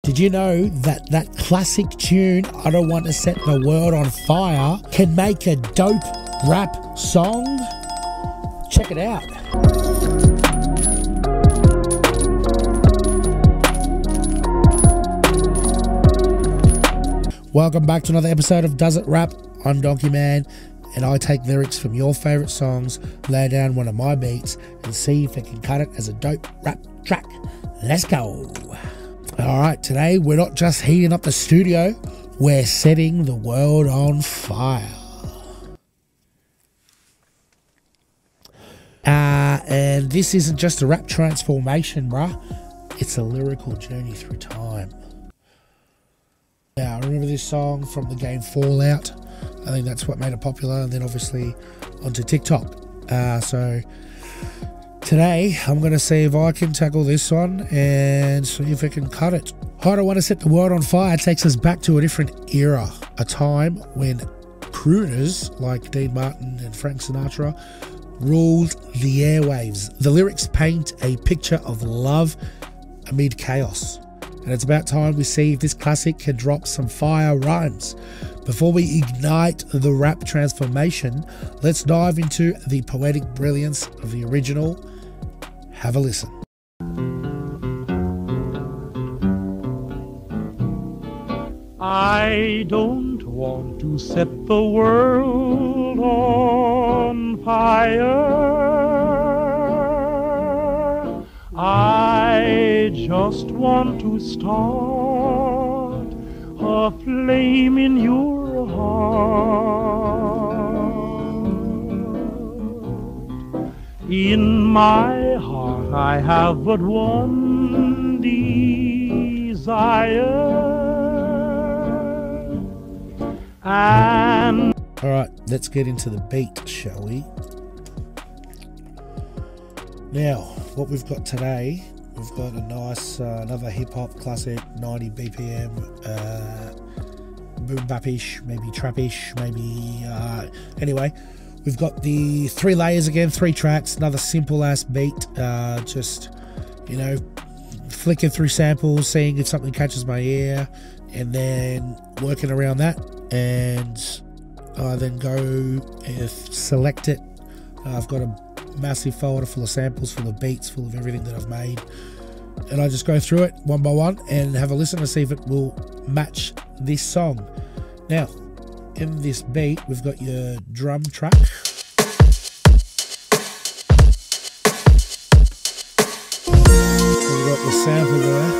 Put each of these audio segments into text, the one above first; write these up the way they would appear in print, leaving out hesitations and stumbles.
Did you know that that classic tune, I Don't Want to Set the World on Fire, can make a dope rap song? Check it out. Welcome back to another episode of Does It Rap? I'm Donkeyman, and I take lyrics from your favourite songs, lay down one of my beats, and see if I can cut it as a dope rap track. Let's go. Alright, today we're not just heating up the studio, we're setting the world on fire. And this isn't just a rap transformation, bruh. It's a lyrical journey through time. Now, I remember this song from the game Fallout. I think that's what made it popular, and then obviously onto TikTok. So today I'm going to see if I can tackle this one and see if I can cut it. I Don't Want to Set the World on Fire takes us back to a different era, a time when crooners like Dean Martin and Frank Sinatra ruled the airwaves. The lyrics paint a picture of love amid chaos, and it's about time we see if this classic can drop some fire rhymes. Before we ignite the rap transformation, let's dive into the poetic brilliance of the original. Have a listen. I don't want to set the world on fire. I just want to start a flame in your heart. In my heart I have but one desire. And alright, let's get into the beat, shall we? Now, what we've got today, we've got a nice, another hip-hop classic, 90 BPM, boom-bap-ish, maybe trap-ish, maybe, anyway, we've got the 3 layers again, 3 tracks, another simple-ass beat, just, you know, flicking through samples, seeing if something catches my ear, and then working around that, and I then go and select it. I've got a massive folder full of samples, full of beats, full of everything that I've made, and I just go through it one by one and have a listen to see if it will match this song. Now, in this beat, we've got your drum track. We've got the sample there.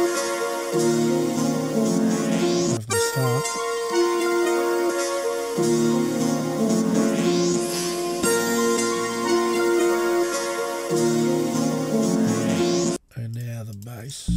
I'm going to start. And now the bass.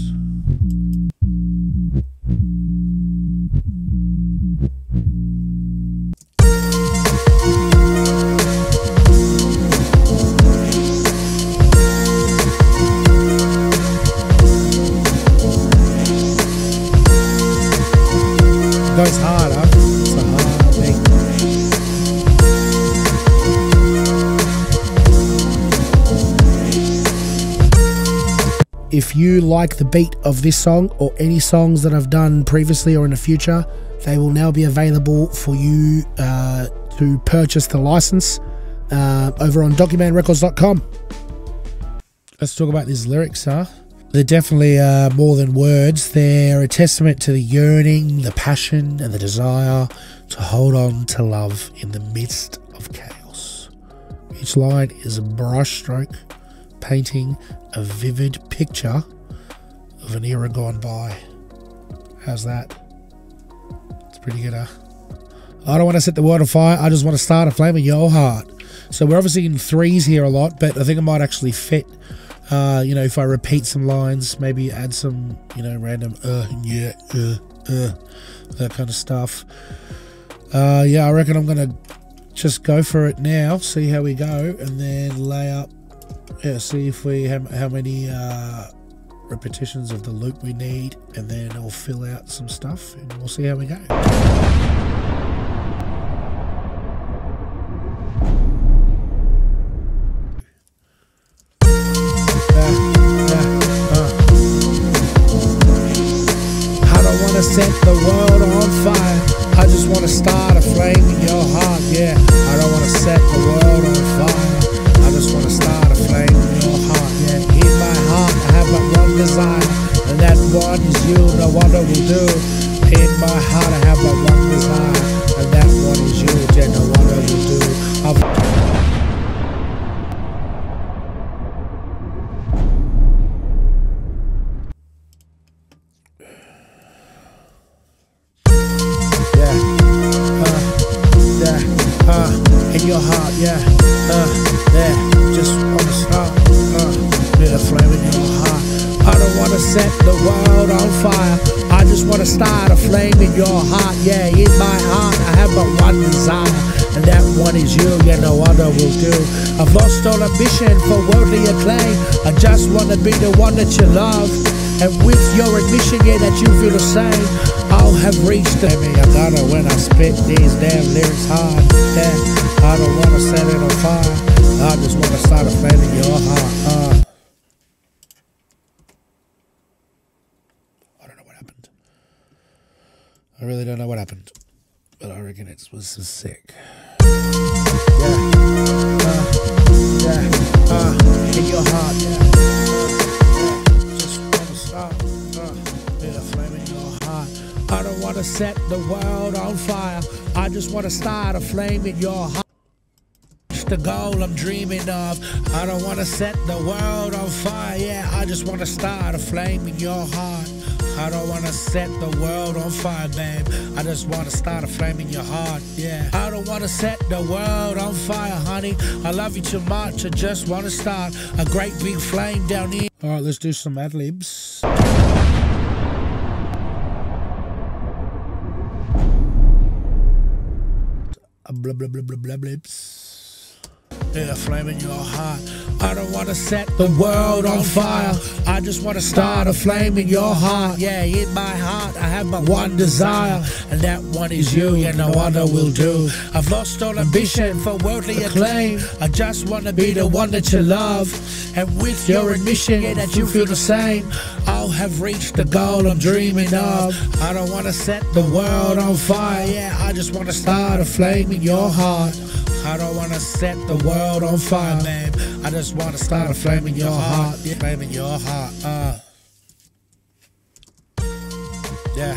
Goes harder. It's a hard beat. If you like the beat of this song or any songs that I've done previously or in the future, they will now be available for you to purchase the license over on donkeymanrecords.com. Let's talk about these lyrics, huh? They're definitely more than words. They're a testament to the yearning, the passion, and the desire to hold on to love in the midst of chaos. Each line is a brushstroke painting a vivid picture of an era gone by. How's that? It's pretty good, huh? I don't want to set the world on fire. I just want to start a flame in your heart. So we're obviously in threes here a lot, but I think it might actually fit. You know, if I repeat some lines, maybe add some, you know, random yeah, that kind of stuff. Yeah, I reckon I'm gonna just go for it now, see how we go, and then lay up, yeah, see if we have how many repetitions of the loop we need, and then I'll fill out some stuff and we'll see how we go. wanna set the world on fire. I just wanna start a flame in your heart, yeah. I don't wanna set the world on fire. I just wanna start a flame in your heart, yeah. In my heart I have but one desire, and that one is you, no wonder will do. In my heart I have but one desire, and that one is you, yeah, no wonder will do. In your heart, yeah, there, just wanna start, with a flame in your heart. I don't wanna set the world on fire, I just wanna start a flame in your heart, yeah. In my heart I have but one desire, and that one is you, yeah, no other will do. I've lost all ambition for worldly acclaim, I just wanna be the one that you love. And with your admission, yeah, that you feel the same, I'll have reached the I got it when I spit these damn lyrics hard, yeah. I don't wanna set it on fire, I just wanna start a flame in your heart, I don't know what happened. I really don't know what happened, but I reckon it was sick. Yeah, in your heart, yeah. Just wanna start, with a flame in your heart. I don't wanna set the world on fire, I just wanna start a flame in your heart. The goal I'm dreaming of, I don't wanna set the world on fire, yeah. I just wanna start a flame in your heart. I don't wanna set the world on fire, babe, I just wanna start a flame in your heart, yeah. I don't wanna set the world on fire, honey, I love you too much, I just wanna start a great big flame down here. Alright, let's do some Adlibs. Blah blah blah blah blah blips. Yeah, a flame in your heart. I don't wanna set the world on fire, I just wanna start a flame in your heart, yeah. In my heart I have but one desire, and that one is you, yeah, no other will do. I've lost all ambition for worldly acclaim, I just wanna be the one that you love. And with your admission, yeah, that you feel the same, I'll have reached the goal I'm dreaming of. I don't wanna set the world on fire, yeah. I just wanna start a flame in your heart. I don't wanna set the world on fire, babe, I just wanna start a flame in your heart, yeah. Flame in your heart, yeah,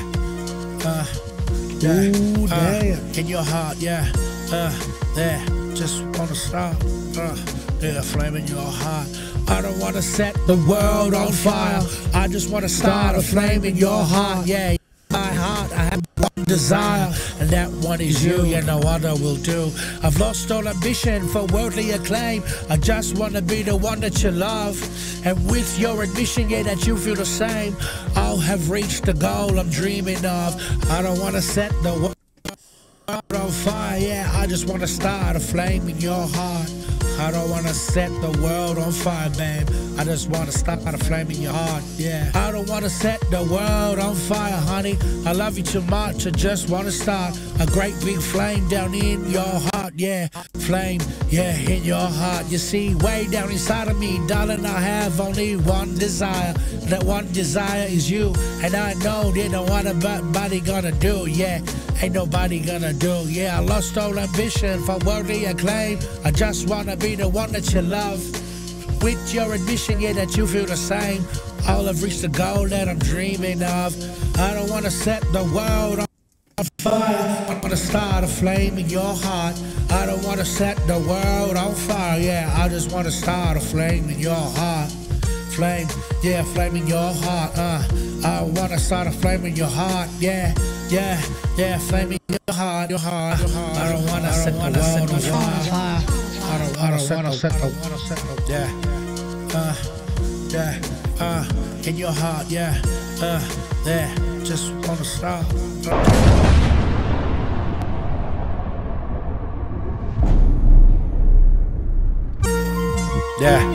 Ooh, damn. In your heart, yeah, there, just wanna start, yeah, flame in your heart. I don't wanna set the world on fire, I just wanna start a flame in your heart, yeah. My heart I have one desire, and that one is you, yeah, no other will do. I've lost all ambition for worldly acclaim, I just wanna be the one that you love. And with your admission, yeah, that you feel the same, I'll have reached the goal I'm dreaming of. I don't wanna set the world on fire, yeah. I just wanna start a flame in your heart. I don't wanna set the world on fire, babe, I just wanna start a flame in your heart, yeah. I don't wanna set the world on fire, honey, I love you too much, I just wanna start a great big flame down in your heart, yeah. Flame, yeah, in your heart. You see, way down inside of me, darling, I have only one desire. That one desire is you, and I know there's no one nobody gonna do, yeah. Ain't nobody gonna do, yeah. I lost all ambition for worldly acclaim, I just wanna be the one that you love. With your admission, yeah, that you feel the same, I'll have reached the goal that I'm dreaming of. I don't wanna set the world on fire, I wanna start a flame in your heart. I don't wanna set the world on fire, yeah. I just wanna start a flame in your heart. Flame, yeah, flame in your heart, I wanna start a flame in your heart, yeah, yeah, yeah, flame in your heart, your heart, your heart. I don't wanna set the world on fire, I don't wanna set the, yeah, in your heart, yeah, there, just wanna start. Yeah,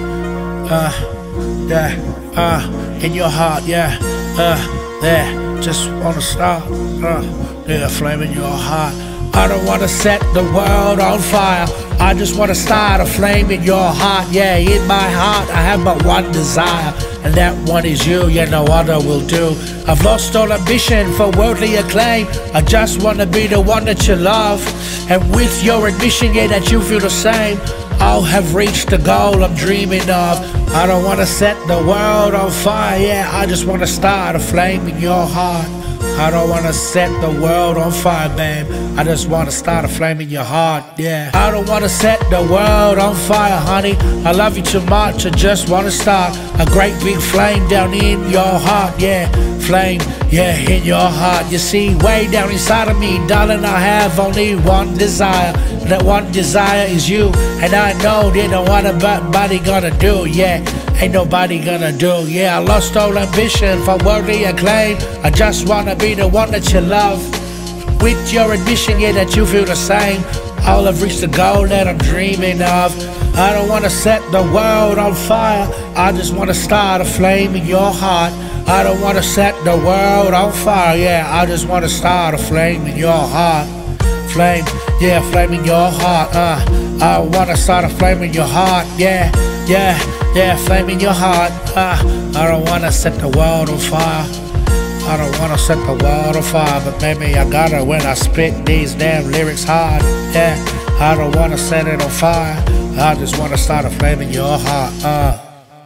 in your heart, yeah, there, just wanna start, yeah, flame in your heart. I don't wanna set the world on fire. I just wanna start a flame in your heart. Yeah, in my heart I have but one desire, and that one is you. Yeah, no other will do. I've lost all ambition for worldly acclaim. I just wanna be the one that you love. And with your admission, yeah, that you feel the same, I'll have reached the goal I'm dreaming of. I don't wanna set the world on fire. Yeah, I just wanna start a flame in your heart. I don't wanna set the world on fire, babe. I just wanna start a flame in your heart, yeah. I don't wanna set the world on fire, honey. I love you too much, I just wanna start a great big flame down in your heart, yeah. Flame, yeah, in your heart. You see, way down inside of me, darling, I have only one desire. That one desire is you, and I know that no one nobody gonna do, yeah. Ain't nobody gonna do, yeah. I lost all ambition for worldly acclaim. I just wanna be the one that you love. With your admission, yeah, that you feel the same, I'll have reached the goal that I'm dreaming of. I don't wanna set the world on fire. I just wanna start a flame in your heart. I don't wanna set the world on fire, yeah. I just wanna start a flame in your heart. Flame, yeah, flame in your heart, I wanna start a flame in your heart, yeah, yeah, yeah, flame in your heart, I don't wanna set the world on fire. I don't wanna set the world on fire, but maybe I gotta when I spit these damn lyrics hard, yeah. I don't wanna set it on fire. I just wanna start a flame in your heart,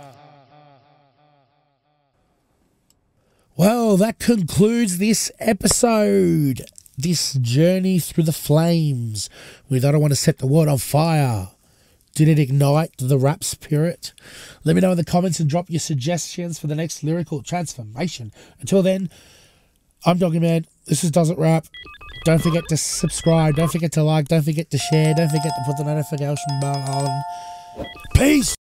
Well, that concludes this episode. This journey through the flames with I don't want to set the world on fire. Did it ignite the rap spirit? Let me know in the comments and drop your suggestions for the next lyrical transformation. Until then, I'm Donkeyman. This is Does It Rap. Don't forget to subscribe. Don't forget to like. Don't forget to share. Don't forget to put the notification bell on. Peace!